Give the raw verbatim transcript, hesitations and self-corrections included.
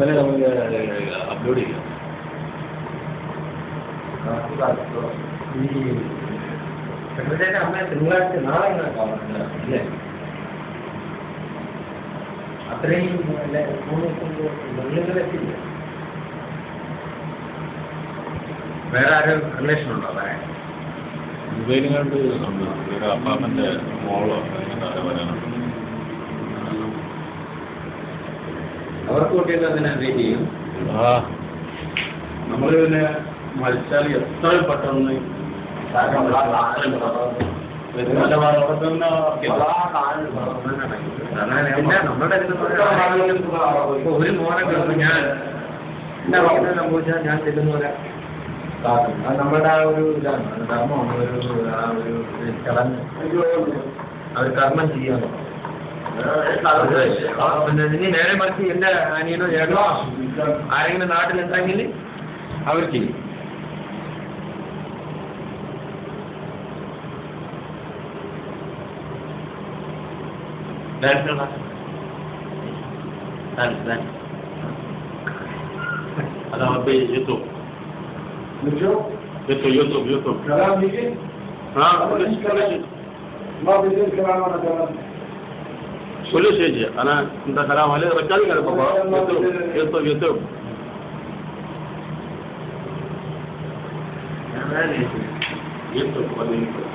ഇന്നലെ നമുക്ക് അപ്ലോഡ് ചെയ്യാം. ഈ സെക്രട്ടറിയുടെ അമ്മ തിങ്കളാഴ്ച നാളെ ഇല്ലേ അത്രയും വെള്ളികളെത്തില്ല. വേറെ ആരും റിലേഷൻ ഉണ്ടോ? പറയാൻ ദുബൈയിലെങ്ങാണ്ട് ഉണ്ട്. ഒരു അപ്പാപ്പൻ്റെ മോളോ അങ്ങനെ വരാനുണ്ട്. അവർക്ക് കൂട്ടിയിട്ട് അതിനെ വെയിറ്റ് ചെയ്യും. ആ നമ്മൾ പിന്നെ മരിച്ചാൽ എത്രയും പെട്ടെന്ന് നമ്മുടെ ഒരു മോനെ ഞാൻ എന്താ പറയുന്നത് സംഭവിച്ചാൽ ഞാൻ ചെല്ലുന്ന പോലെ അത് നമ്മുടെ ആ ഒരു ഇതാണ് ധർമ്മമാണ്. ഒരു ആ ഒരു ചടങ്ങ് അവർ കർമ്മം ചെയ്യാൻ. പിന്നെ ഇനി നേരെ മറിച്ച് എൻ്റെ അനിയനോ ചേട്ടനോ ആരെങ്കിലും നാട്ടിലുണ്ടെങ്കിൽ അവർ ചെയ്യും. هذا هو يوتيوب يوتيوب يوتيوب يوتيوب كلام يجي؟ ها كل شيء ما بيجي كلام ولا كلام كل شيء يجي. انا انت كلام عليه رجال قال بابا يوتيوب يوتيوب يوتيوب يوتيوب